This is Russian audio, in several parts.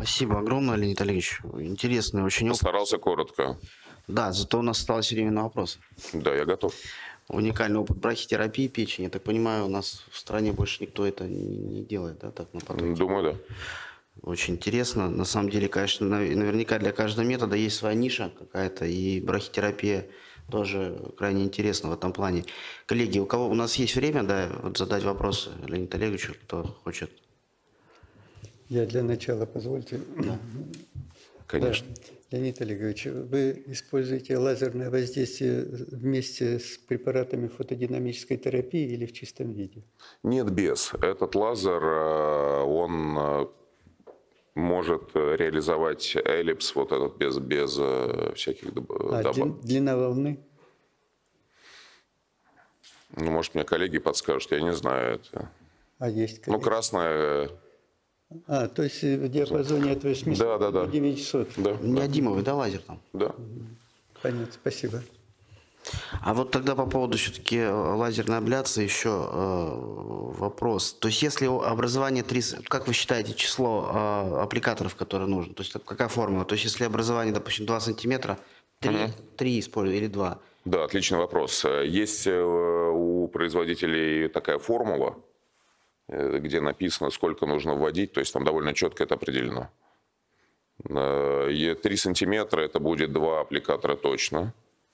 Спасибо огромное, Леонид Олегович. Интересный очень опыт. Постарался коротко. Да, зато у нас осталось время на вопросы. Да, я готов. Уникальный опыт брахитерапии печени. Я так понимаю, у нас в стране больше никто это не делает, да, так на потоке? Думаю, да. Очень интересно. На самом деле, конечно, наверняка для каждого метода есть своя ниша какая-то, и брахитерапия тоже крайне интересна в этом плане. Коллеги, у нас есть время, да, вот задать вопросы Леониду Олеговичу, кто хочет? Я для начала, позвольте. Да. Конечно. Да. Леонид Олегович, вы используете лазерное воздействие вместе с препаратами фотодинамической терапии или в чистом виде? Нет, без. Этот лазер, он может реализовать эллипс вот этот без всяких добавок. Длина волны? Ну, может, мне коллеги подскажут, я не знаю это. А есть коллеги? Ну, красная... то есть в диапазоне от 800 до 900? Да. Неодимовый, да, лазер там? Да. Понятно, спасибо. А вот тогда по поводу все-таки лазерной абляции еще вопрос. То есть если образование 3, как вы считаете число аппликаторов, которые нужно? То есть какая формула? То есть если образование, допустим, 2 сантиметра, 3 использую или 2? Да, отличный вопрос. Есть у производителей такая формула, где написано, сколько нужно вводить, то есть там довольно четко это определено. 3 сантиметра это будет 2 аппликатора точно.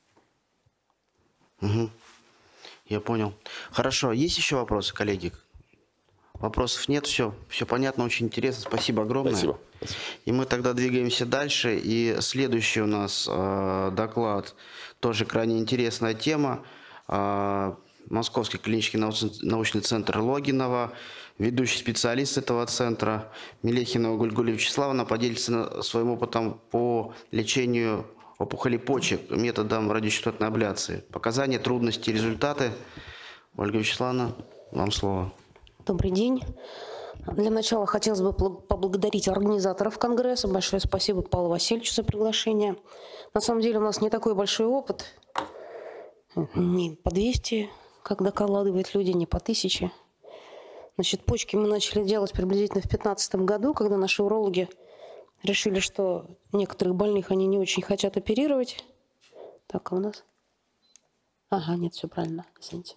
Угу. Я понял. Хорошо. Есть еще вопросы, коллеги? Вопросов нет, все понятно, очень интересно. Спасибо огромное. Спасибо. И мы тогда двигаемся дальше. И следующий у нас доклад, тоже крайне интересная тема. Московский клинический научный центр Логинова, ведущий специалист этого центра Мелехинова Гульгуля Вячеславовна поделится своим опытом по лечению опухолей почек методом радиочастотной абляции. Показания, трудности, результаты. Ольга Вячеславовна, вам слово. Добрый день. Для начала хотелось бы поблагодарить организаторов конгресса. Большое спасибо Павлу Васильевичу за приглашение. На самом деле у нас не такой большой опыт. Не по 200, как докладывают люди, не по 1000. Значит, почки мы начали делать приблизительно в 2015 году, когда наши урологи решили, что некоторых больных они не очень хотят оперировать. Так, а у нас? Ага, нет, все правильно, извините.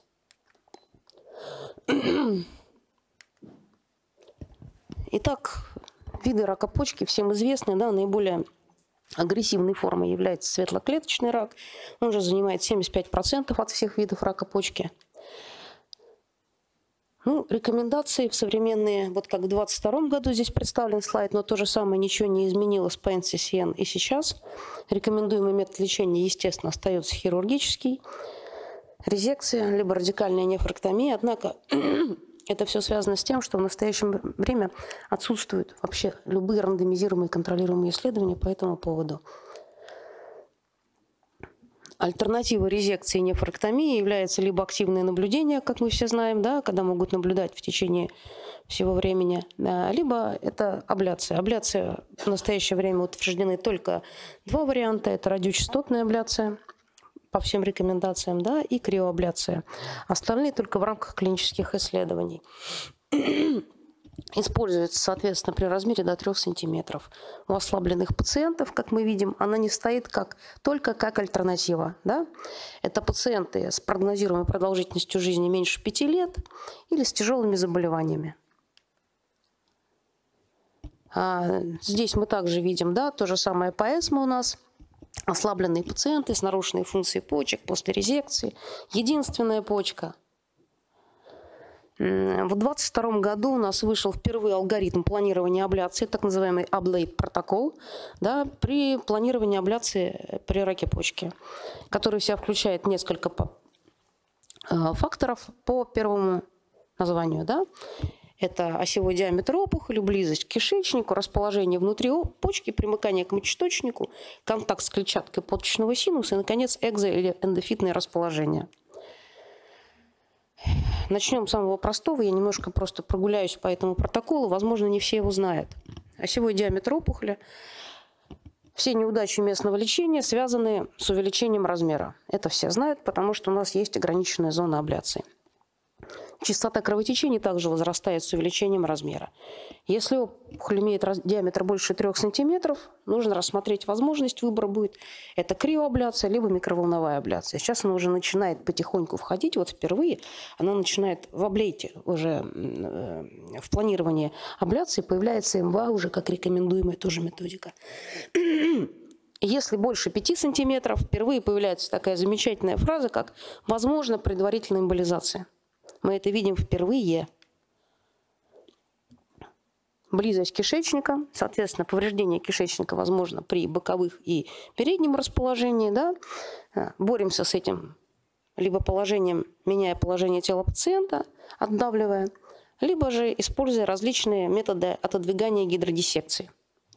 Итак, виды рака почки всем известны, да, наиболее агрессивной формой является светлоклеточный рак. Он же занимает 75% от всех видов рака почки. Ну, рекомендации в современные, вот как в 2022 году здесь представлен слайд, но то же самое ничего не изменилось по NCCN и сейчас. Рекомендуемый метод лечения, естественно, остается хирургический. Резекция, либо радикальная нефректомия. Однако это все связано с тем, что в настоящее время отсутствуют вообще любые рандомизируемые контролируемые исследования по этому поводу. Альтернативой резекции и нефректомии является либо активное наблюдение, как мы все знаем, да, когда могут наблюдать в течение всего времени, либо это абляция. Абляция в настоящее время утверждены только 2 варианта. Это радиочастотная абляция по всем рекомендациям, да, и криоабляция. Остальные только в рамках клинических исследований. Используется, соответственно, при размере до 3 сантиметров. У ослабленных пациентов, как мы видим, она не стоит только как альтернатива. Да? Это пациенты с прогнозируемой продолжительностью жизни меньше 5 лет или с тяжелыми заболеваниями. Здесь мы также видим, да, то же самое по ЭСМО у нас. Ослабленные пациенты с нарушенной функцией почек после резекции. Единственная почка. В 2022 году у нас вышел впервые алгоритм планирования абляции, так называемый Ablate протокол, да, при планировании абляции при раке почки, который в себя включает несколько факторов по первому названию. Да. Это осевой диаметр опухоли, близость к кишечнику, расположение внутри почки, примыкание к мочеточнику, контакт с клетчаткой почечного синуса и, наконец, экзо- или эндофитное расположение. Начнем с самого простого. Я немножко просто прогуляюсь по этому протоколу. Возможно, не все его знают. Осевой диаметр опухоли. Все неудачи местного лечения связаны с увеличением размера. Это все знают, потому что у нас есть ограниченная зона абляции. Частота кровотечения также возрастает с увеличением размера. Если опухоль имеет диаметр больше 3 см, нужно рассмотреть возможность, выбора будет. Это криоабляция, либо микроволновая абляция. Сейчас она уже начинает потихоньку входить, вот впервые она начинает в аблейте, уже в планировании абляции появляется МВА уже как рекомендуемая тоже методика. Если больше 5 сантиметров, впервые появляется такая замечательная фраза, как «возможно предварительная эмболизация». Мы это видим впервые. Близость кишечника, соответственно, повреждение кишечника возможно при боковых и переднем расположении. Да? Боремся с этим либо положением, меняя положение тела пациента, отдавливая, либо же используя различные методы отодвигания гидродиссекции.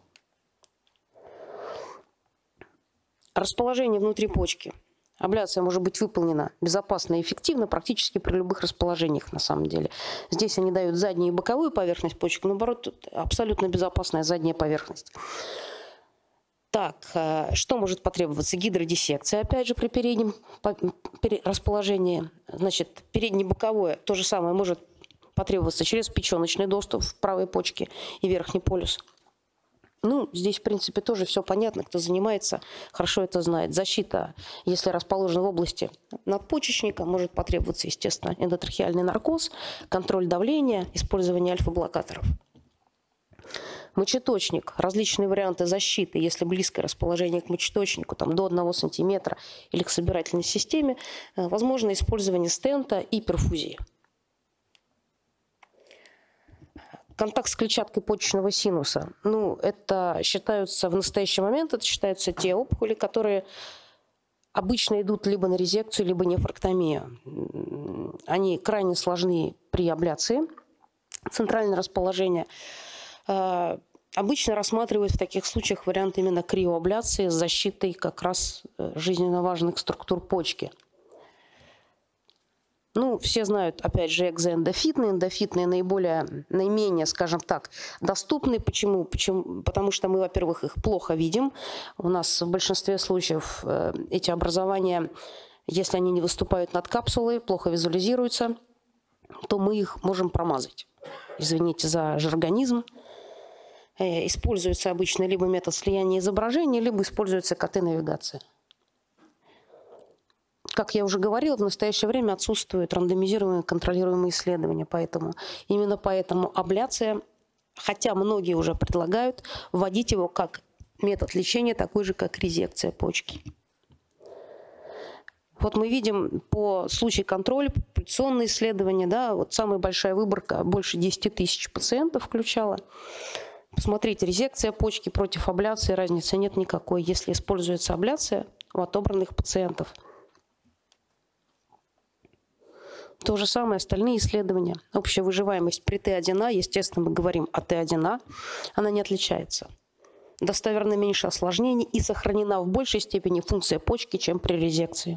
Расположение внутри почки. Абляция может быть выполнена безопасно и эффективно практически при любых расположениях на самом деле. Здесь они дают заднюю и боковую поверхность почек, наоборот, тут абсолютно безопасная задняя поверхность. Так, что может потребоваться? Гидродиссекция, опять же, при переднем расположении. Значит, передне-боковое, то же самое может потребоваться через печеночный доступ в правой почке и верхний полюс. Ну, здесь, в принципе, тоже все понятно. Кто занимается, хорошо это знает. Защита, если расположена в области надпочечника, может потребоваться, естественно, эндотрахеальный наркоз, контроль давления, использование альфа-блокаторов. Мочеточник. Различные варианты защиты, если близкое расположение к мочеточнику, там, до 1 см или к собирательной системе, возможно использование стента и перфузии. Контакт с клетчаткой почечного синуса. Ну, это считаются в настоящий момент, это считаются те опухоли, которые обычно идут либо на резекцию, либо нефрактомию. Они крайне сложны при абляции. Центральное расположение. Обычно рассматривают в таких случаях вариант именно криоабляции с защитой как раз жизненно важных структур почки. Ну, все знают, опять же, экзоэндофитные. Эндофитные наименее, скажем так, доступны. Почему? Потому что мы, во-первых, их плохо видим. У нас в большинстве случаев эти образования, если они не выступают над капсулой, плохо визуализируются, то мы их можем промазать. Извините за жаргонизм. Используется обычно либо метод слияния изображений, либо используется КТ-навигация. Как я уже говорила, в настоящее время отсутствуют рандомизированные контролируемые исследования. Именно поэтому абляция, хотя многие уже предлагают, вводить его как метод лечения, такой же, как резекция почки. Вот мы видим по случаю контроля, популяционные исследования, да, вот самая большая выборка, больше 10 тысяч пациентов включала. Посмотрите, резекция почки против абляции, разницы нет никакой, если используется абляция у отобранных пациентов. То же самое остальные исследования. Общая выживаемость при Т1А, естественно, мы говорим о Т1А, она не отличается. Достоверно меньше осложнений и сохранена в большей степени функция почки, чем при резекции.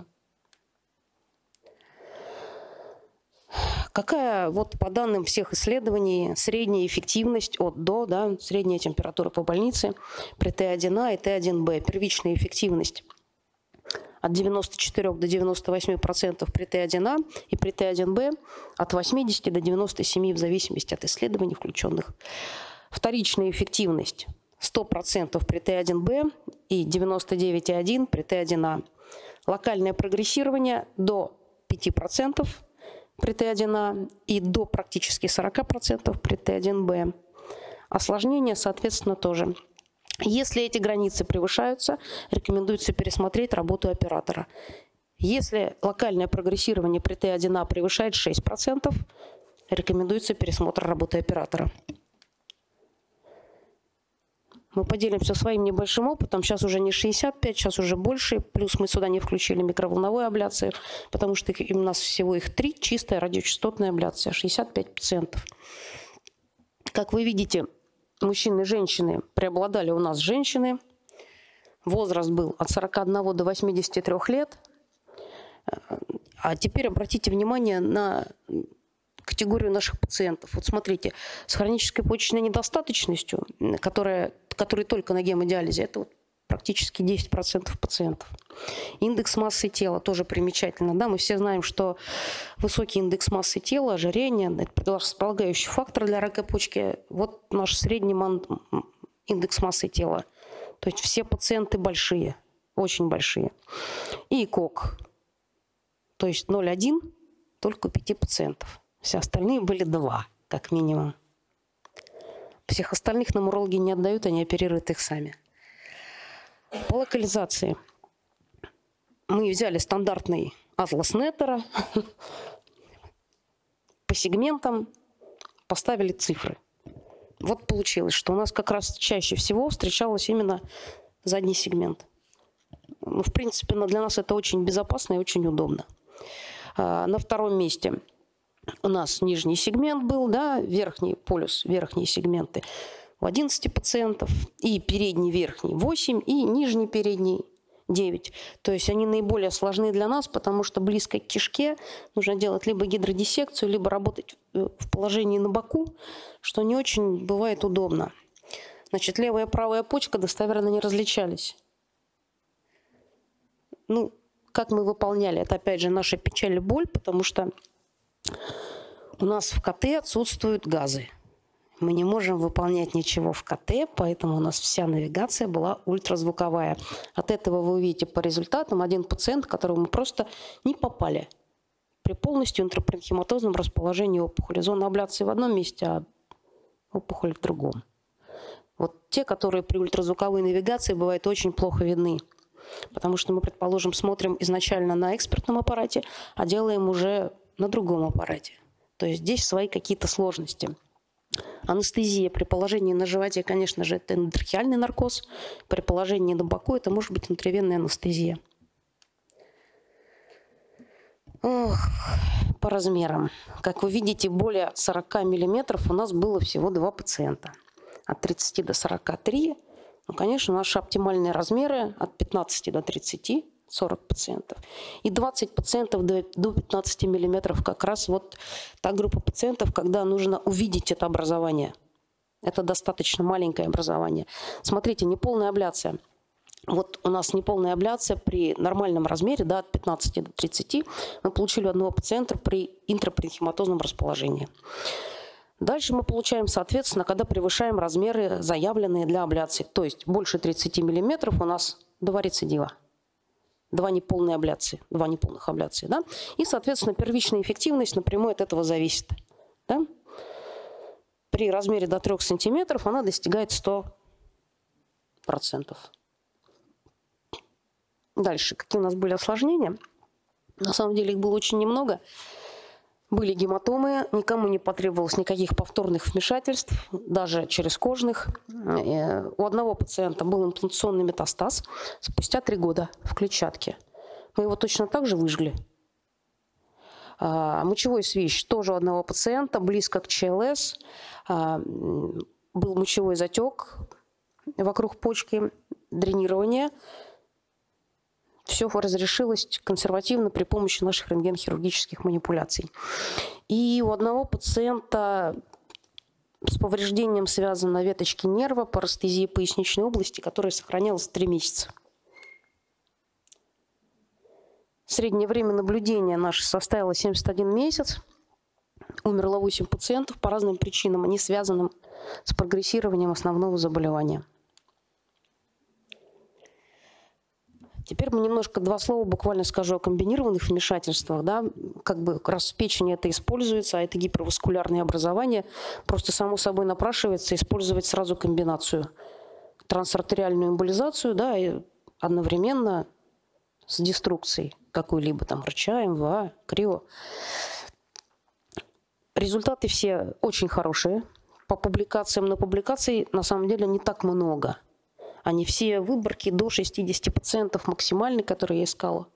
Какая, вот по данным всех исследований, средняя эффективность от до, да, средняя температура по больнице при Т1А и Т1Б, первичная эффективность от 94 до 98% при Т1А и при Т1Б от 80 до 97% в зависимости от исследований включенных. Вторичная эффективность 100% при Т1Б и 99,1% при Т1А. Локальное прогрессирование до 5% при Т1А и до практически 40% при Т1Б. Осложнения, соответственно, тоже. Если эти границы превышаются, рекомендуется пересмотреть работу оператора. Если локальное прогрессирование при Т1А превышает 6%, рекомендуется пересмотр работы оператора. Мы поделимся своим небольшим опытом. Сейчас уже не 65, сейчас уже больше. Плюс мы сюда не включили микроволновую абляцию, потому что у нас всего их 3, чистая радиочастотная абляция, 65 пациентов. Как вы видите, мужчины и женщины, преобладали у нас женщины. Возраст был от 41 до 83 лет. А теперь обратите внимание на категорию наших пациентов. Вот смотрите, с хронической почечной недостаточностью, которые только на гемодиализе, это вот практически 10% пациентов. Индекс массы тела тоже примечательно. Да? Мы все знаем, что высокий индекс массы тела, ожирение – это предрасполагающий фактор для рака почки. Вот наш средний индекс массы тела. То есть все пациенты большие, очень большие. И ИКОК, то есть 0,1 только у 5 пациентов. Все остальные были 2, как минимум. Всех остальных нам урологи не отдают, они оперируют их сами. По локализации. Мы взяли стандартный атлас Неттера, по сегментам поставили цифры. Вот получилось, что у нас как раз чаще всего встречалось именно задний сегмент. Ну, в принципе, для нас это очень безопасно и очень удобно. На втором месте у нас нижний сегмент был, да, верхний полюс, верхние сегменты у 11 пациентов, и передний верхний 8, и нижний передний 9. То есть они наиболее сложны для нас, потому что близко к кишке нужно делать либо гидродиссекцию, либо работать в положении на боку, что не очень бывает удобно. Значит, левая и правая почка достоверно не различались. Ну, как мы выполняли, это опять же наша печаль и боль, потому что у нас в КТ отсутствуют газы. Мы не можем выполнять ничего в КТ, поэтому у нас вся навигация была ультразвуковая. От этого вы увидите по результатам один пациент, которому мы просто не попали при полностью интрапаренхиматозном расположении опухоли. Зона абляции в одном месте, а опухоль в другом. Вот те, которые при ультразвуковой навигации бывают очень плохо видны. Потому что мы, предположим, смотрим изначально на экспертном аппарате, а делаем уже на другом аппарате. То есть здесь свои какие-то сложности. Анестезия при положении на животе, конечно же, это эндотрахеальный наркоз. При положении на боку это может быть внутривенная анестезия. Ох, по размерам. Как вы видите, более 40 мм у нас было всего 2 пациента. От 30 до 43. Ну, конечно, наши оптимальные размеры от 15 до 30, 40 пациентов. И 20 пациентов до 15 миллиметров как раз вот та группа пациентов, когда нужно увидеть это образование. Это достаточно маленькое образование. Смотрите, неполная абляция. Вот у нас неполная абляция при нормальном размере, да, от 15 до 30. Мы получили у одного пациента при интрапаренхиматозном расположении. Дальше мы получаем, соответственно, когда превышаем размеры, заявленные для абляции. То есть больше 30 мм у нас 2 рецидива. 2 неполные абляции, 2 неполных абляции. Да? И, соответственно, первичная эффективность напрямую от этого зависит. Да? При размере до 3 см она достигает 100%. Дальше, какие у нас были осложнения? На самом деле их было очень немного. Были гематомы, никому не потребовалось никаких повторных вмешательств, даже через кожных. У одного пациента был имплантационный метастаз спустя 3 года в клетчатке. Мы его точно так же выжгли. Мочевой свищ тоже у одного пациента, близко к ЧЛС. Был мочевой затек вокруг почки, дренирование. Все разрешилось консервативно при помощи наших рентгенхирургических манипуляций. И у одного пациента с повреждением связано веточки нерва, парестезия поясничной области, которая сохранялась 3 месяца. Среднее время наблюдения наше составило 71 месяц. Умерло 8 пациентов по разным причинам, не связанным с прогрессированием основного заболевания. Теперь мы немножко 2 слова буквально скажу о комбинированных вмешательствах. Да? Как бы раз в печени это используется, а это гиперваскулярные образования, просто само собой напрашивается использовать сразу комбинацию. Трансартериальную эмболизацию, да, и одновременно с деструкцией какой-либо, там, РЧА, МВА, крио. Результаты все очень хорошие. По публикациям на публикации на самом деле не так много. Они все выборки до 60 пациентов максимальный, которые я искала.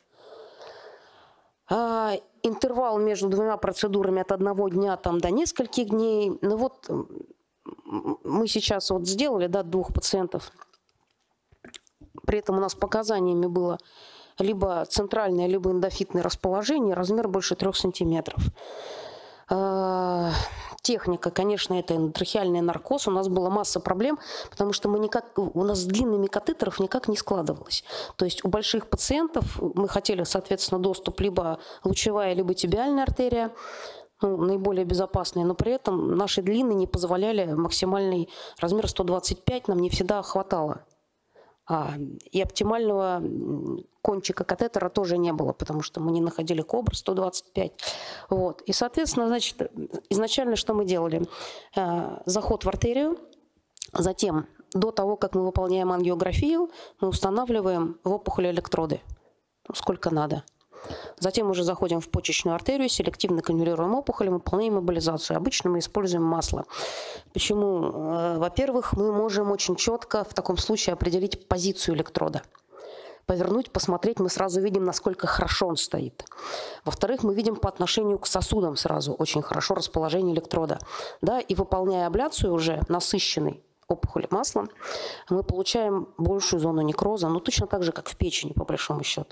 Интервал между 2 процедурами от 1 дня там, до нескольких дней. Ну вот мы сейчас вот сделали, да, 2 пациентов. При этом у нас показаниями было либо центральное, либо эндофитное расположение, размер больше 3 сантиметров. Техника, конечно, это эндотрахеальный наркоз. У нас была масса проблем, потому что у нас с длинными катетеров никак не складывалось. То есть у больших пациентов мы хотели, соответственно, доступ либо лучевая, либо тибиальная артерия, наиболее безопасные, но при этом наши длины не позволяли максимальный размер 125, нам не всегда хватало. И оптимального кончика катетера тоже не было, потому что мы не находили кобр 125. Вот. И, соответственно, значит, изначально что мы делали? Заход в артерию, затем до того, как мы выполняем ангиографию, мы устанавливаем в опухоли электроды, сколько надо. Затем уже заходим в почечную артерию, селективно канюлируем опухоль, выполняем эмболизацию. Обычно мы используем масло. Почему? Во-первых, мы можем очень четко в таком случае определить позицию электрода. Повернуть, посмотреть, мы сразу видим, насколько хорошо он стоит. Во-вторых, мы видим по отношению к сосудам сразу очень хорошо расположение электрода. Да, и выполняя абляцию уже насыщенной опухоли маслом, мы получаем большую зону некроза, точно так же, как в печени, по большому счету.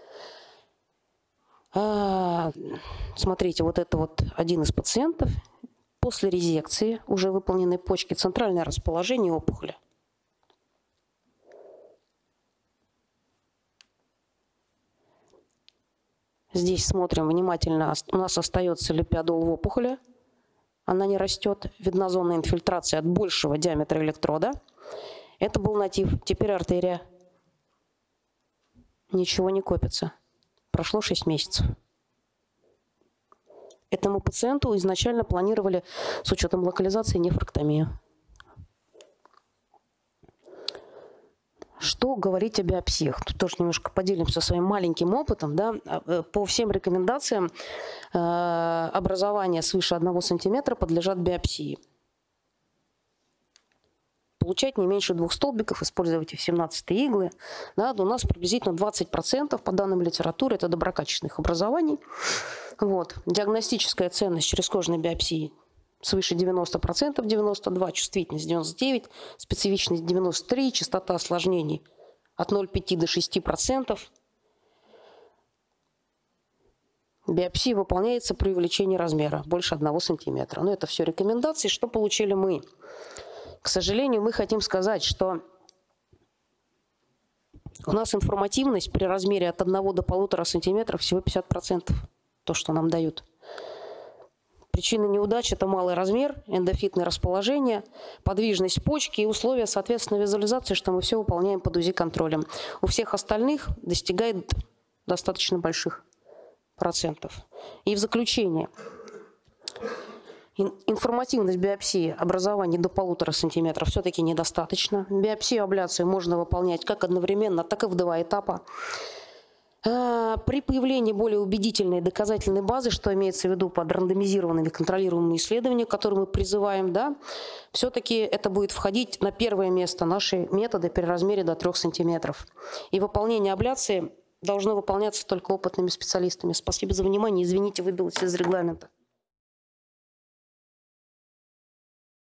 Смотрите, вот это вот один из пациентов после резекции уже выполненной почки, центральное расположение опухоли. Здесь смотрим внимательно, у нас остается липидол в опухоли, она не растет, видна зона инфильтрации от большего диаметра электрода. Это был натив, теперь артерия. Ничего не копится. Прошло 6 месяцев. Этому пациенту изначально планировали с учетом локализации нефректомию. Что говорить о биопсиях? Тут тоже немножко поделимся своим маленьким опытом. Да? По всем рекомендациям образования свыше 1 сантиметра подлежат биопсии. Получать не меньше 2 столбиков, использовать 17 иглы. Да, у нас приблизительно 20% по данным литературы это доброкачественных образований. Вот. Диагностическая ценность черезкожной биопсии свыше 90%, 92%, чувствительность 99%, специфичность 93%, частота осложнений от 0,5 до 6%. Биопсия выполняется при увеличении размера больше 1 сантиметра. Но это все рекомендации. Что получили мы? К сожалению, мы хотим сказать, что у нас информативность при размере от 1 до 1,5 сантиметра всего 50%. То, что нам дают. Причина неудач – это малый размер, эндофитное расположение, подвижность почки и условия, соответственно, визуализации, что мы все выполняем под УЗИ-контролем. У всех остальных достигает достаточно больших процентов. И в заключение. Информативность биопсии образования до 1,5 сантиметра все-таки недостаточно. Биопсию, абляцию можно выполнять как одновременно, так и в 2 этапа. При появлении более убедительной доказательной базы, что имеется в виду под рандомизированными контролируемыми исследованиями, которые мы призываем, да, все-таки это будет входить на первое место наши методы при размере до 3 сантиметров. И выполнение абляции должно выполняться только опытными специалистами. Спасибо за внимание. Извините, выбилась из регламента.